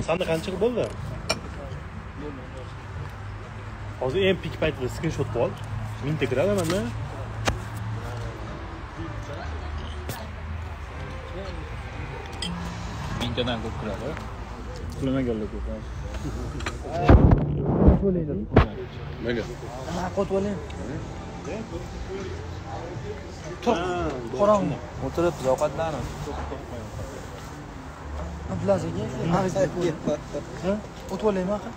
Sanda qancha bo'ldi? Hozir eng pik paytida screenshot ol. Mingta kiradi mana. Mingtadan ko'p kiradi. Pulamaganlar ko'p. Bo'laydi. Nega? Ha, qotib oling. Tur. Qorong'i. O'tirib ovqatlanib. Abdulaziz aka, ha? O'tib olaymi aka?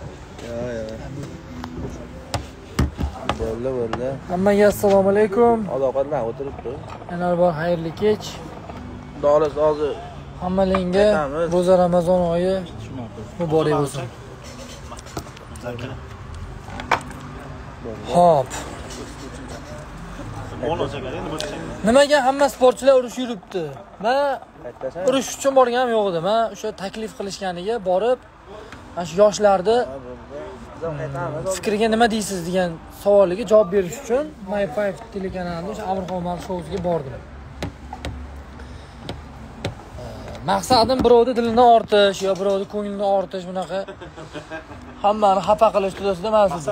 Bo'ldi. Hammaga assalomu alaykum. Ovqatlan o'tiribdi. Yana bir xayrli kech. Dolis hozir Hammalaringga ro'za Ramazon oyi muborak bo'lsin. Hop. Nimaga hamma sportchilar urush yuribdi? Men urush uchun borganim yo'q edi. Men o'sha taklif qilishganiga borib, mana shu yoshlarni fikriga nima deysiz degan savoliga javob berish uchun My 5 telekanalining o'sha Amirxon Mal shousiga bordim. Maqsadim birovni dilini ortish yo birovni ko'nglini ortish, bunaqa hammani xafa qilish to'g'risida emas edi.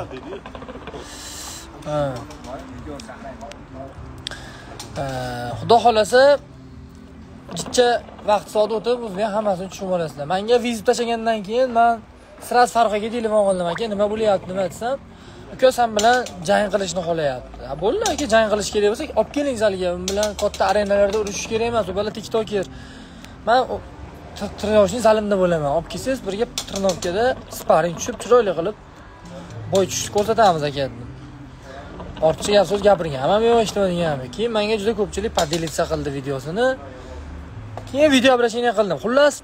Xudo xolasa jicha vaqt soat o'tib, o'zim ham hammasini tushunib olasizlar. Menga vizit tashlagandan keyin men Siraz Farqaga telefon qildim aka, nima bo'lyapti nima desam, uka sen bilan jang qilishni xohlayapti. Ha bo'ldi aka, jang qilish kerak bo'lsa, olib keling zalga, men bilan katta arenalarda urushish kerak emas, u bola tiktoker. Men trenovoshning zalimda bo'laman. Olib kelsangiz birga trenovkada sparing tushib, chiroyli qilib bo'y tushishni ko'rsatamiz aka dedim. Ortiqcha gap so'z gapirgan. Hamma men eshitmaganman. Keyin menga juda ko'pchilik podelitsiya qildi videosini. Keyin video обращение qildim. Xullas,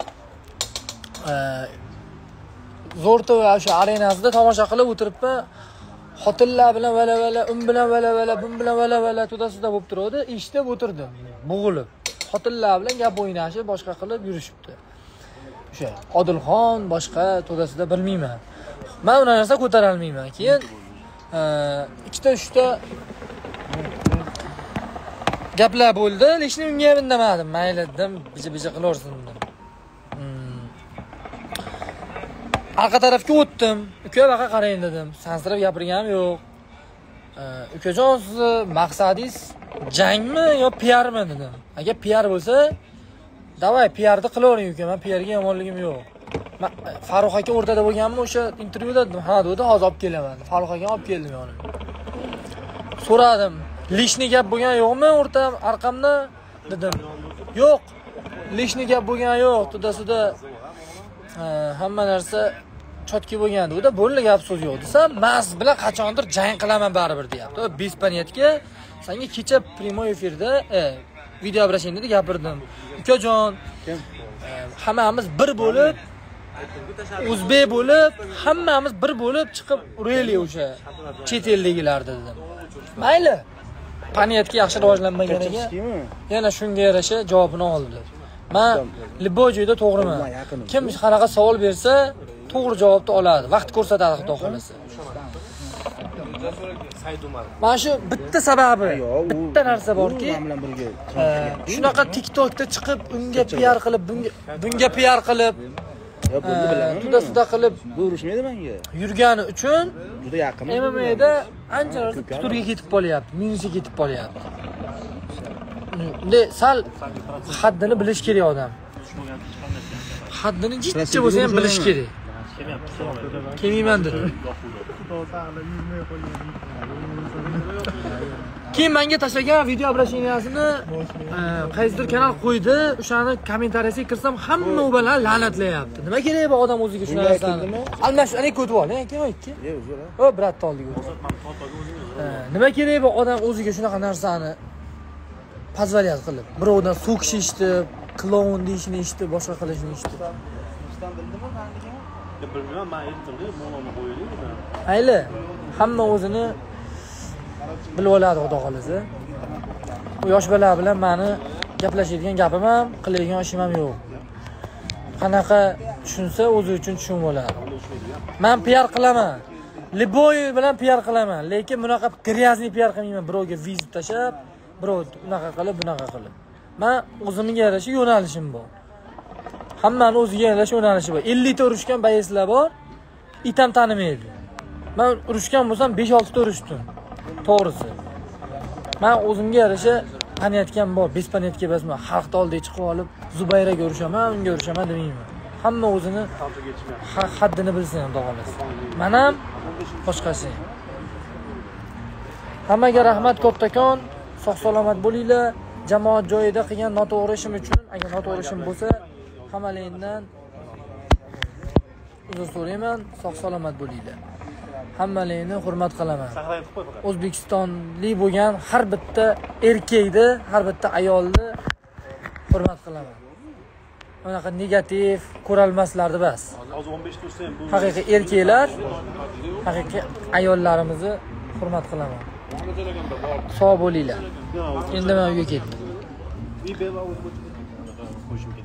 Zo'rto va o'sha arenasida tomosha qilib o'tiribman. Xotinlar bilan vala, bilan vala, bun bilan vala to'dasida bo'lib turadi. Eshitib o'tirdim. Bo'g'ilib. Xotinlar bilan gap o'ynashib, boshqa qilib yurishibdi. O'sha Odilxon boshqa to'dasida bilmayman. Men unaqa narsa ko'tara olmayman. Keyin ikkita uchta gaplar bo'ldi, lekin unga ham indamadim. Mayli dedim, bija qilaversin dedim. Arqa tarafga o'tdim. Uka baqa qarang dedim. Sansirab gapirganim yo'q. Ukajon, sizni maqsadingiz jangmi yo PRmi dedim. Agar PR bo'lsa, davay PRni qilavering uka. Men PRga yomonligim yo'q. Farruh aka o'rtada bo'lganmi o'sha intervyuda dedim. Ha dedi, hozir olib kelaman. Farruh aka olib keldim yonimga. So'radim, lishni gap bo'lgan yo'qmi o'rta arqamda dedim. Yo'q. Lishni gap bo'lgan yo'q. To'dasida hamma narsa chotki bo'lgan dedi. Bo'ldi gap so'z yo'q desam, men bilan qachondir jang qilaman baribir deyapti. Bespaniyatga senga kecha prямой efirda video обращениеda gapirdim. Ukajon, hammamiz bir bo'lib, o'zbek bo'lib, hammamiz bir bo'lib chiqib uraylik o'sha chet eldagilar dedim. Mayli. Paniyatga yaxshi rivojlanmaganiga yana shunga yarasha javobini oldi. Men liboy joyda to'g'riman. Kim qanaqa savol bersa, to'g'ri javobni oladi. Vaqt ko'rsatadi xudo xolasa. Mana shu bitta sababi, bitta narsa borki, shunaqa TikTokda chiqib, unga PR qilib, bunga PR qilib, to'dasida qilib urushmaydi menga. Yurgani uchun Juda yaqin. MMA'da ancha turga ketib qolyapti, minusga ketib qolyapti. Unda sal haddini bilish kerak odam. Haddini jichcha bo'lsa ham bilish kerak. Kelmayman dedi. Keyin menga tashlagan video обращениесini qaysidir kanal qo'ydi. O'shani kommentariyasiga kirsam, hamma u bilan la'natlayapti. Nima kerak bu odam o'ziga shu narsani? Almash, ana ko'tib ol, kim ikki? O, brat oldik o'zi. Nima kerak bu odam o'ziga shunaqa narsani poзволять qilib, birovdan so'kish eshitib, klon deyishni eshitib, boshqa qilishni eshitib. Bilmayman, men aytdim-da, mo'loni qo'yaylik. Mayli, hamma o'zini bilib oladi xudo xolasa. Bu yosh bola bilan meni gaplashadigan gapim ham, qiladigan ishim ham yo'q. Qanaqa tushunsa o'zi uchun tushunib oladi. Men PR qilaman. Liboy bilan PR qilaman, lekin bunaqa gryazniy PR qilmayman. Birovga vizit tashab, birov unaqa qilib, bunaqa qilib. Men o'zimga yarasha yo'nalishim bor. Hammani o'ziga yarasha yo'nalishi bor. 50 ta urushgan bayislar bor. It ham tanimaydi. Men urushgan bo'lsam 5-6 ta urushdim. To'g'risi. Men o'zimga yarasha qaniyatgan bor. Bespaniyatga emasman. Xalqni oldiga chiqib olib, Zubayraga urushaman, unga urushaman demayman. Hamma o'zini haddini bilsin, xudo xolasa. Men ham boshqasi. Hammaga rahmat kattakon. Sog'-salomat bo'linglar. Jamoat joyida qilgan noto'g'ri ishim uchun, agar noto'g'ri ishim bo'lsa, hammalangdan uzr so'rayman. Sog'-salomat bo'linglar. Hammalangni hurmat qilaman. O'zbekistonlik bo'lgan har bitta erkakni, har bitta ayolni hurmat qilaman. Bunaqa negativ ko'ralmaslarni bas. Hozir 15 tursa ham bu Haqiqiy erkaklar, haqiqiy ayollarimizni hurmat qilaman. Sog' bo'linglar. Endi men uyga ketdim. bir qo'shim